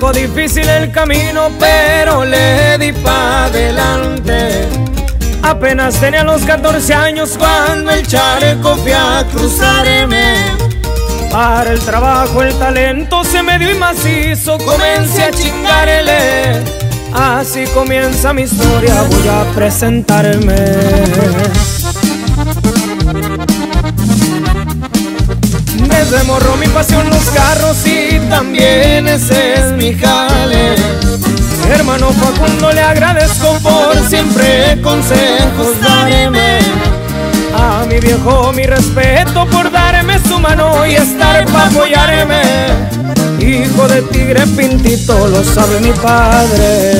poco difícil el camino, pero le di pa' adelante. Apenas tenía los 14 años cuando el charco fui a cruzarme. Para el trabajo el talento se me dio y macizo comencé a chingarle. Así comienza mi historia, voy a presentarme. Desde morro mi pasión los carros y también ese es mi jale. Hermano Facundo, le agradezco por siempre consejos darme. A mi viejo mi respeto por darme su mano y estar pa' apoyarme. Hijo de tigre pintito, lo sabe mi padre.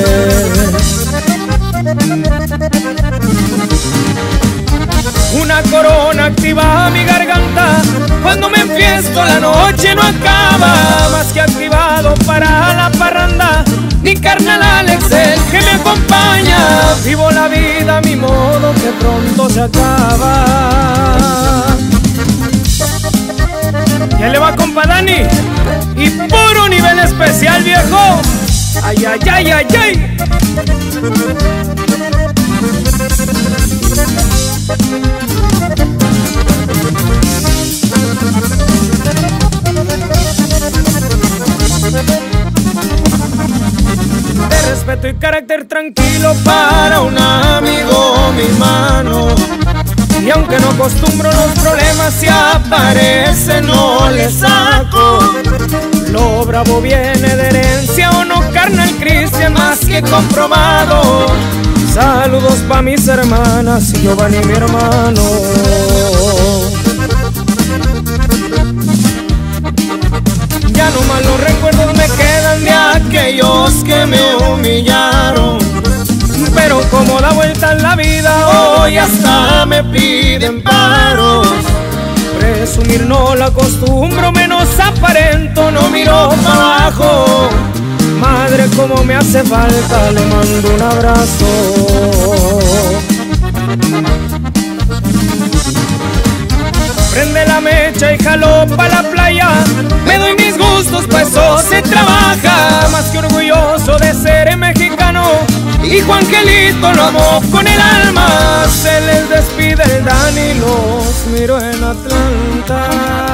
Una corona activa a mi garganta, cuando me enfiesto la noche no acaba. Más que activado para la parranda, mi carnal Alex el que me acompaña. Vivo la vida a mi modo que pronto se acaba. ¿Quién le va, compa Dani? Y puro nivel especial, viejo. Ay, ay, ay, ay, ay. De respeto y carácter tranquilo para un amigo mi mano. Y aunque no acostumbro los problemas, si aparece no le saco. Lo bravo viene de herencia o no, carnal Cristian, más que comprobado. Saludos pa' mis hermanas y Giovanni mi hermano. Ya no más los recuerdos me quedan de aquellos que me humillaron. Pero como da vuelta en la vida, hoy hasta me piden paros. Presumir no la acostumbro, menos aparento, no miro para abajo. Madre, como me hace falta, le mando un abrazo. Prende la mecha y jalo pa' la playa. Me doy mis gustos, pues eso se trabaja. Más que orgulloso de ser mexicano. Hijo Angelito lo amo con el alma. Se les despide el Dani, los miro en Atlanta.